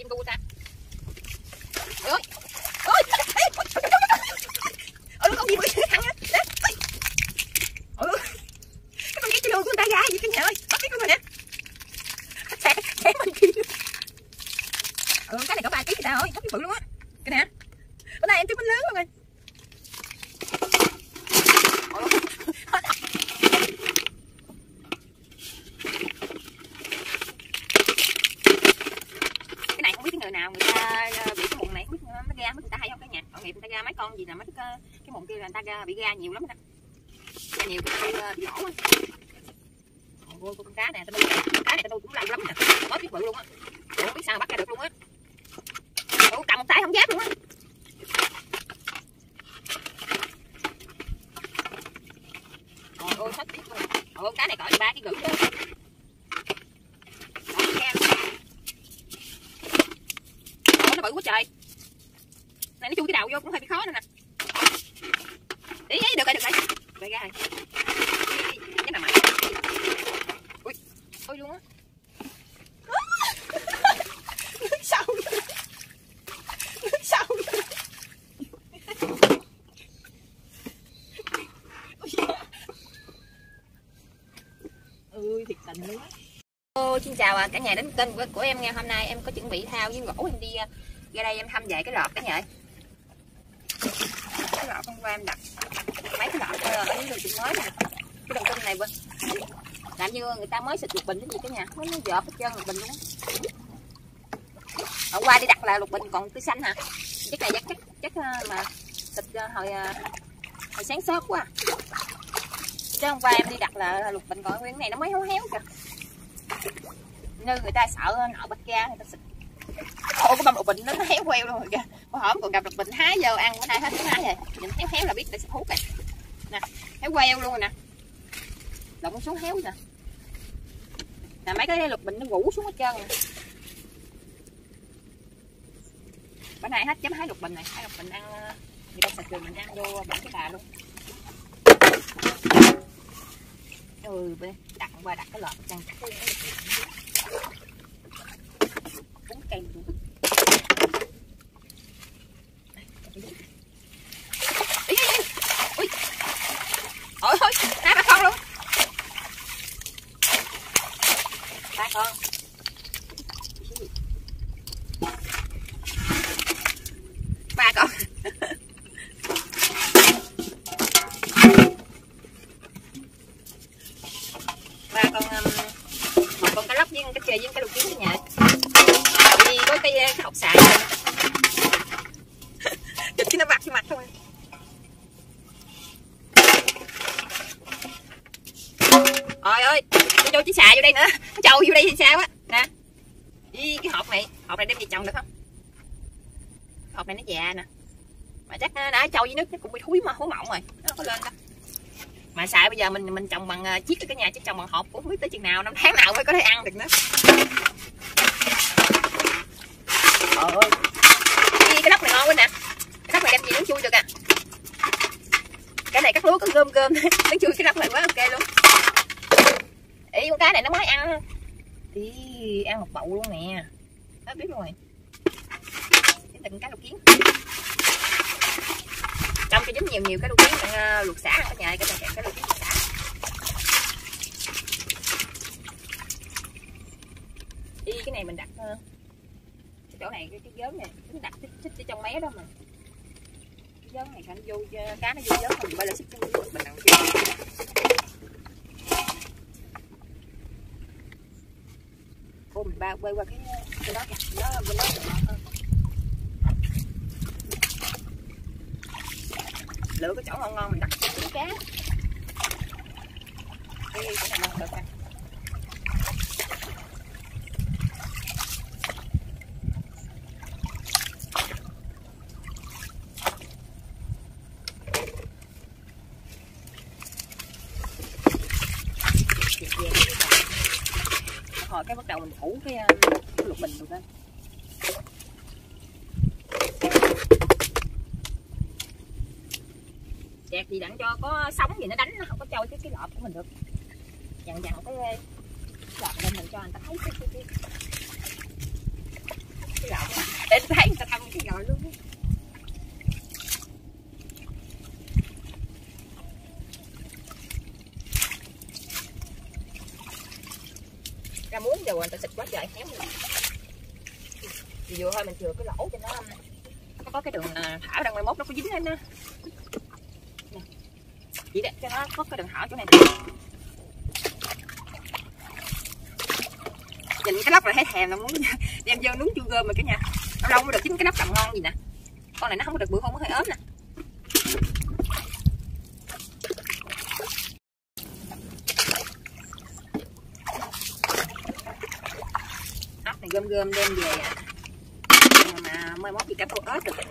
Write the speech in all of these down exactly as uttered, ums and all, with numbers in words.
trong gu ta. Ôi ôi ôi con gì bự thằng á. Ôi cái con gì cái đường của người ta ra gì cái nhà ơi, bắt cái của mình nè. Sẽ sẽ mình kia. Ừ, cái này có ba ký gì ta ơi, bắt cái bự luôn á. Cái nè. Bữa nay em chưa bánh lớn luôn rồi. Cái này không biết cái người nào người ta bị cái mụn này, không biết nó ra, người ta hay không cả nhà. Tội nghiệp người ta ra mấy con gì là mấy cái cái mụn kia là người ta bị ra nhiều lắm đó. Ra nhiều cái bị lỗ á. Ôi con cá nè, tao nuôi con cá này tao nuôi cũng lâu lắm nè. Mới biết bự luôn á. Không biết sao bắt ra được luôn á. Ủa, cầm một tay không dám luôn á. Trời ơi hết biết luôn. Ôi cá này cỡ ba ký rưỡi chứ. Ủa nó bự quá trời. Này nó chui cái đầu vô cũng hơi bị khó nữa nè. Ý ý được rồi được rồi. Rồi ra rồi. Cái nào mạnh. Ui, ôi luôn á. Sao? Sao? Ơi thiệt tình luôn á. Ô, xin chào cả nhà đến kênh của, của em nghe. Hôm nay em có chuẩn bị thao với gỗ em đi ra đây em thăm về cái lọt cả nhà ơi. Cái lọt hôm qua em đặt mấy cái lọt ở dưới đường Trịnh mới nè. Cái đường kênh này bên làm như người ta mới xịt lục bình cái gì cả nhà, nó nó dợp hết trơn lục bình luôn á. Hôm qua đi đặt là lục bình còn tươi xanh hả? Chắc này chắc chắc chắc mà xịt hồi hồi sáng sớm quá. Chứ hôm qua em đi đặt là lục bình còn nguyên này nó mới héo héo kìa. Như người ta sợ nọ bách ra người ta xịt. Ôi cái bông lục bình nó, nó héo queo luôn rồi kìa. Hồi hổm còn gặp lục bình hái vô ăn bữa nay hết cái hái rồi. Nhìn héo héo là biết để xịt hút rồi. Nè, héo queo luôn rồi nè. Lộng xuống héo nè. Là mấy cái lục bình nó ngủ xuống hết trơn rồi. Bữa nay hết chấm hái lục bình này, hái lục bình ăn người ta xịt rồi mình ăn vô bảng cái bà luôn. Ừ, đặt qua đặt cái lọt chăn chắc cái cuốn cây luôn. Ui. Ôi ôi, hai ba con luôn. Ba con. Ba con. Ba con um, một con cá lóc với cái chè với cái lục kiến cả nhà. Đi có cái, cái hộp xài chụp cái nó vặt cái mặt thôi. Trời ơi, nó cho chiếc xà vô đây nữa, nó trâu vô đây thì sao á nè. Với cái hộp này, hộp này đem về trồng được không? Hộp này nó già nè, mà chắc nó đã trâu với nước nó cũng bị thúi mà hối mộng rồi, nó không có lên đâu. Mà xài bây giờ mình mình trồng bằng chiếc ở cái nhà chứ trồng bằng hộp cũng không biết tới chừng nào, năm tháng nào mới có thể ăn được nữa. Trời ơi, cái, cái lóc này ngon quá nè, cái lóc này đem gì nó chui được à. Cái này cắt lúa có gom gom nó chui cái lóc này quá ok luôn. Ý con cá này nó mới ăn, ý ăn một bậu luôn nè, nó biết luôn rồi. Chính là con cá lục kiến. Trong cho dính nhiều nhiều cái lục kiến uh, luộc xả cả nhà, cái này cái lục kiến luộc xả. Đi cái này mình đặt uh, cái chỗ này cái, cái vớn này chúng đặt xích xích ở trong mé đó mà. Cái vớn này nó vô uh, cá nó vô vớn mình bay lại xích trong mình nào kia. Ô mình ba quay qua cái cái đó kìa, đó bên đó được hơn. Lựa cái chỗ ngon ngon mình đặt trứng cá. Cái cái này ngon được nè. Hồi cái bắt đầu mình phủ cái, cái lục bình được lên. Chẹt gì đặng cho có sóng gì nó đánh nó không có trôi cái cái lọt của mình được. Dằn dằn cái lọt lên mình cho người ta thấy cái cái cái, cái lọt để tôi thấy người ta thăm cái rồi luôn. Ra muốn giờ người ta xịt quá trời héo luôn. Vừa thôi mình chừa cái lỗ cho nó nó có cái đường thảo đằng mai mốt nó có dính lên đó. Chỉ để cho nó có cái đường thảo chỗ này. Nhìn cái lóc là thấy thèm là muốn đem vô nướng chua gơm mà cả nhà. Lâu lâu mới được chín cái lóc tầm ngon gì nè. Con này nó không có được bự, không có hơi ốm nè. Ốc này gom gom đem về mà mai mốt gì cả câu ớt được.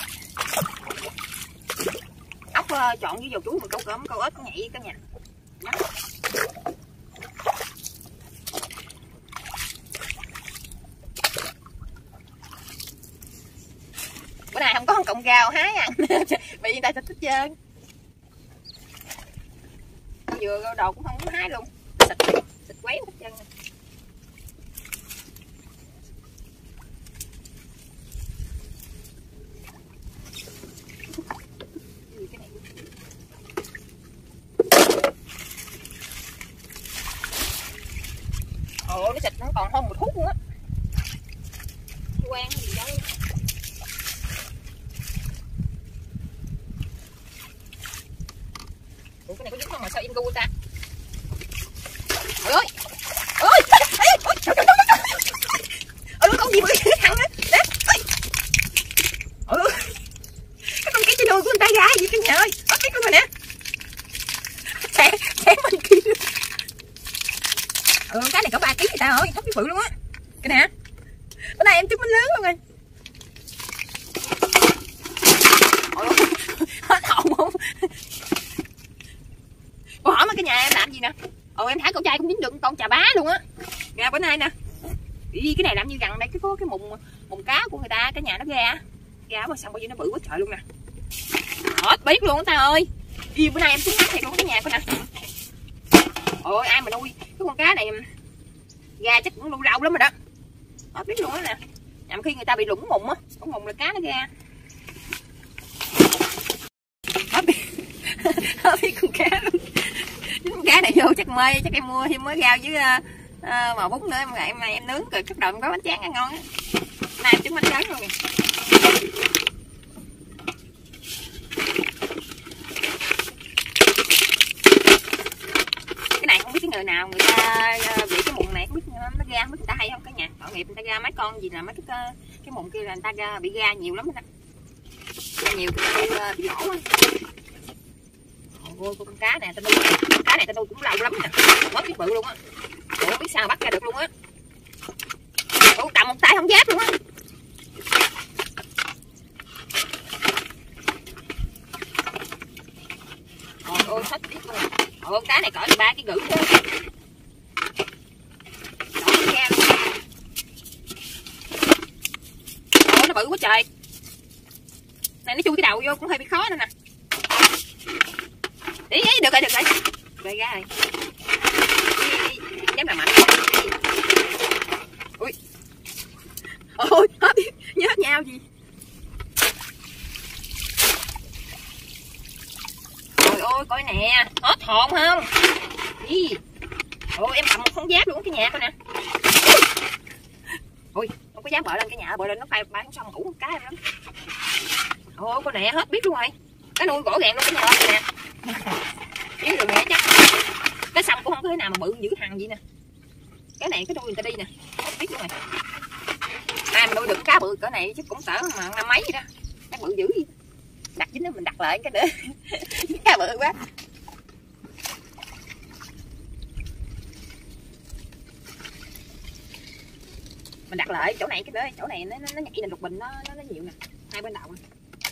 Ốc uh, chọn với dầu chuối mà câu cơm câu ớt nhảy cả nhà. Đó. Bữa nay không có cọng rau hái ăn bị người ta thích hết trơn. Vừa đồ cũng không có hái luôn, xịt xịt quấy hết trơn. Ồ, nó xịt nó còn hơn một thuốc luôn á. Quen gì đâu. Ủa, cái này có dính không mà sao im gu ta? Trời ơi! Ôi! Ôi! Trời trời trời! Ôi, con gì bự thằng á. Đấy. Ôi! Cái con cái trên đùi của người ta ra gì cả nhà ơi. Ôi, cái con này nè. Xé, xé mình kia. Ừ, cái này có ba ký người ta ơi, hấp cái bự luôn á. Cái nè. Bữa nay em trứng bánh lớn luôn rồi. Ôi, hết hồn không? Cô hỏi mà cái nhà em làm gì nè? Ồ, em thả con trai cũng dính được con chà bá luôn á. Nè bữa nay nè. Ý, cái này làm như gần đây cái có cái mùng mùng cá của người ta, cái nhà nó ra. Ra mà xong bao nhiêu nó bự quá trời luôn nè. Hết biết luôn ta ơi. Ý, bữa nay em xuống mắt thiệt luôn cái nhà coi nè. Ôi ai mà nuôi cái con cá này ra chắc cũng lâu lâu lắm rồi đó. Hết biết luôn đó nè. Nhằm khi người ta bị lủng mùng á, lủng mùng là cá nó ra. Hết biết. Hết biết con cá luôn. Con cá này vô chắc mê, chắc em mua thêm mới rau với uh, uh, màu bún nữa em em này em nướng rồi chút đầu em có bánh tráng ăn ngon á. Nay em trứng bánh tráng luôn nè. Cái này không biết cái người nào người ta bị cái mụn này không biết nó ra không biết người ta hay không cả nhà. Tội nghiệp người ta ra mấy con gì là mấy cái cái mụn kia là người ta ra bị ra nhiều lắm đó. Ra nhiều cái uh, bị lỗ á. Ôi con cá này ta nuôi, con cá này ta nuôi cũng lâu lắm nè, mất cái bự luôn á. Ủa biết sao bắt ra được luôn á. Ủa cầm một tay không giáp luôn á. Ôi ôi hết biết luôn. Ôi con cá này cỡ ba cái gửi chứ. Ôi nó bự quá trời. Này nó chui cái đầu vô cũng hơi bị khó nữa nè. Ý, ý, được rồi, được rồi. Rồi ra rồi. Dám làm mạnh. Ui. Ôi, hết nhớ nhau gì. Trời ơi, coi nè. Hết hồn không? Ý. Ôi, em cầm một con giáp luôn cái nhà coi nè. Ôi, không có dám bợ lên cái nhà, bợ lên nó bay bay không xong ngủ con cá em lắm. Ôi, con nè, hết biết luôn rồi. Cái nuôi gỗ gàng luôn cái nhà ơi nè. Chứ rồi mẹ chắc cái xong cũng không có thế nào mà bự dữ thằng gì nè. Cái này cái nuôi người ta đi nè, không biết luôn rồi. Ai mà nuôi được cá bự cỡ này chứ cũng cỡ mà năm mấy vậy đó. Cá bự dữ gì. Đặt dính đó mình đặt lại cái nữa. Cá bự quá. Mình đặt lại chỗ này cái nữa, chỗ này nó nó nhảy lên lục bình nó nó, nó nhiều nè, hai bên đầu nè.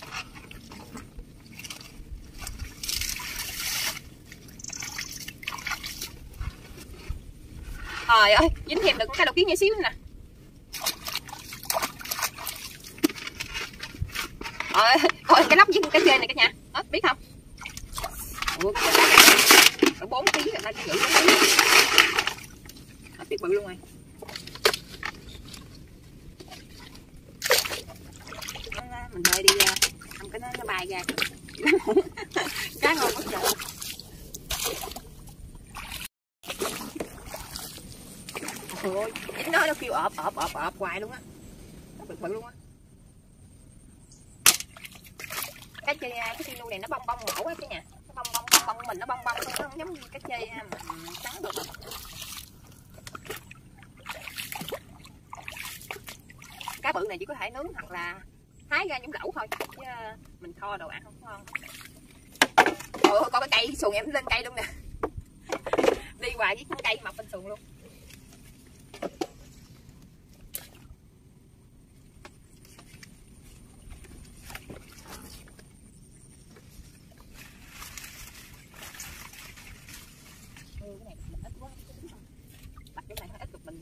Trời ơi, dính thêm được cái đầu kiến nhỏ xíu nữa nè. Rồi, coi cái lóc với cái chơi này cả nhà, đó, biết không? Ủa, cái bốn ký rồi ta giữ cái biết bự luôn rồi. mình bơi đi không cái nó, nó bay ra. Cá ngon quá trời. Ôi, nó nó kêu ọp ọp ọp ọp hoài luôn á, nó bự bự luôn á. Cái chơi cái xi nu này nó bong bong ngổ quá cái nhà, nó bong bong bong bong mình nó bong bong nó không giống như cái chơi mà trắng được. Cá bự này chỉ có thể nướng hoặc là hái ra những lẩu thôi, chứ mình kho đồ ăn không ngon. Ồ, có cái cây xuồng em lên cây luôn nè. Đi hoài với con cây mọc bên xuồng luôn. Ừ, cái này mình ít quá, đặt cái này hơi ít được mình.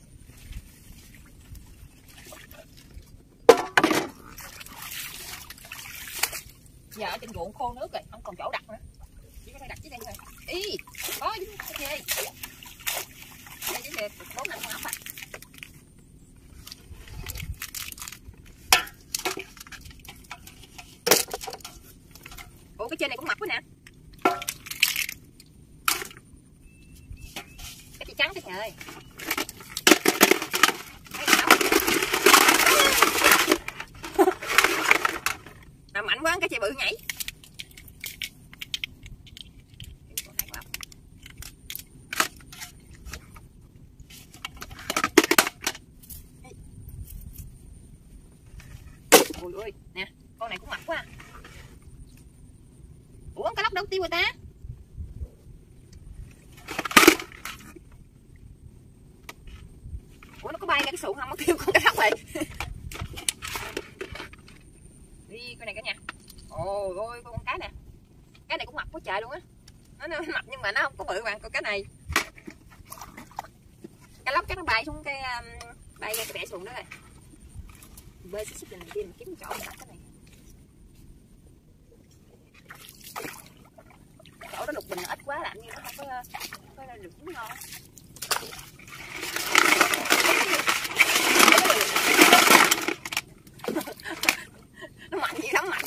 Giờ ở trên ruộng khô nước rồi, không còn chỗ đặt nữa, chỉ có thể đặt dưới đây thôi. Ý, có chứ cái gì? Đây chỉ là bốn năm con ốc à. Ủa cái trên này cũng mập quá nè. Cái chị trắng cái nhà ơi. À, mạnh quá cái chị bự nhảy. Ôi ơi nè, con này cũng mập quá. Ủa cái lóc đâu tiêu rồi ta? Ủa nó có bay ra cái xuồng không? Nó kêu con cái lóc này. Đi con này cả nhà. Ôi ôi con cá nè. Cái này cũng mập quá trời luôn á. Nó, nó mập nhưng mà nó không có bự bằng con cá này. Cái lóc chắc nó bay xuống cái um, bay ra cái bẻ xuồng đó rồi. Bơi xích xích mình tìm kiếm chỗ mình đặt cái này. Chỗ đó lục bình ít quá làm như nó không có có được ngon. Nó mạnh gì lắm mạnh.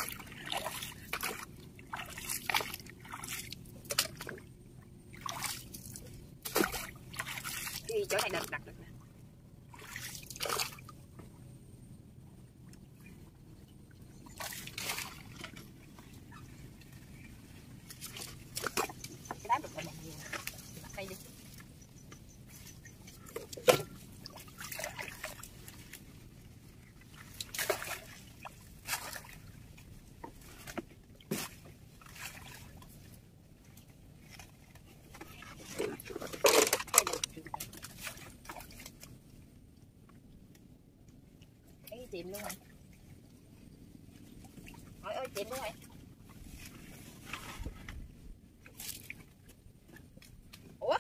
Đi chỗ này đặt đặt được nè. Cái đá được rồi nè, đặt đây đi. Cái chìm luôn rồi. Ôi ơi chìm luôn rồi. Ủa?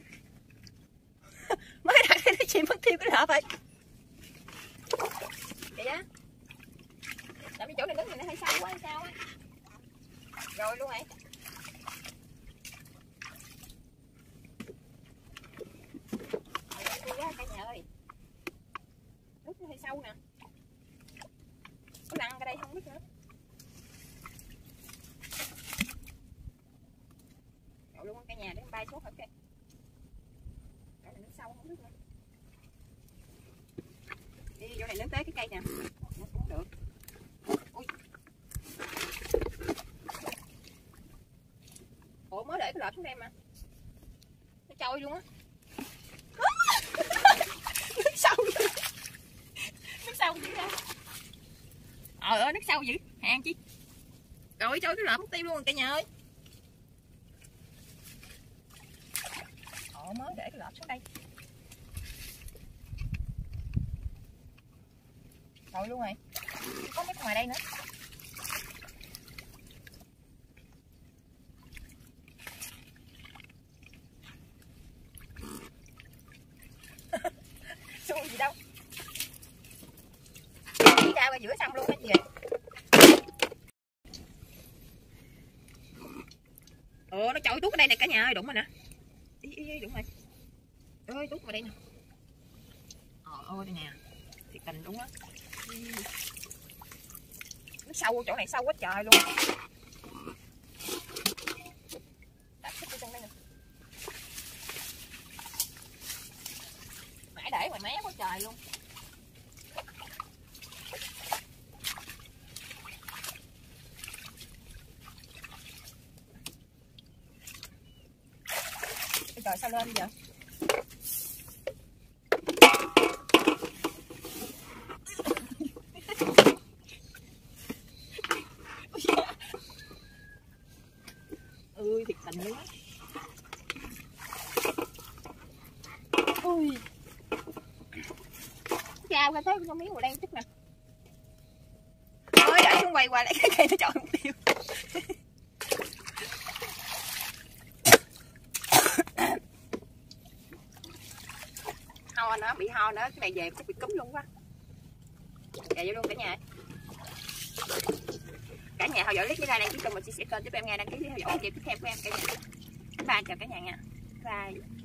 Mới đặt cái nó chìm mất tiêu cái lợp rồi. Vậy á? Tại vì chỗ này đứng thì nó hơi sâu quá hay sao á. Rồi luôn rồi. Cả nhà ơi. Nước nó hơi sâu nè. Có lăn ra đây không biết nữa. Rồi luôn cả nhà để bay xuống thử coi. Chỗ này nước sâu không biết nữa. Đi chỗ này đến tới cái cây nè. Nó cũng được. Ui. Ủa mới để cái lợp xuống đây mà. Nó trôi luôn á. Nước sâu. Nước sâu dữ ra. Ờ ơi nước sâu dữ, hàng chi. Rồi trôi cái lợp mất tiêu luôn rồi cả nhà ơi. Ồ mới để cái lợp xuống đây. Rồi luôn rồi. Có mấy ngoài đây nữa. Xui gì đâu. Đi ra qua giữa sông luôn á chị. Ồ nó trôi tuốt ở đây nè cả nhà ơi, đụng rồi nè. Ý, ý, ý, đụng rồi. Ơi tuốt vào đây nè. Ồ ôi đây nè. Thiệt tình đúng á. Nó sâu, chỗ này sâu quá trời luôn. Đặt cái trong đây nè. Mãi để ngoài mé quá trời luôn. Trời sao lên giờ? Ui thiệt tình luôn á. Ui. Chào ra thấy con miếng màu đen chút nè. Ôi để xuống quay qua lại cái cây nó chọn mục tiêu. Ho nữa, bị ho nữa, cái này về chắc bị cúm luôn quá. Về vô luôn cả nhà. Cả nhà theo dõi clip như này, đăng ký kênh và chia sẻ kênh giúp em nghe, đăng ký theo dõi video tiếp theo của em cả nhà. Bye chào cả nhà nha. Bye.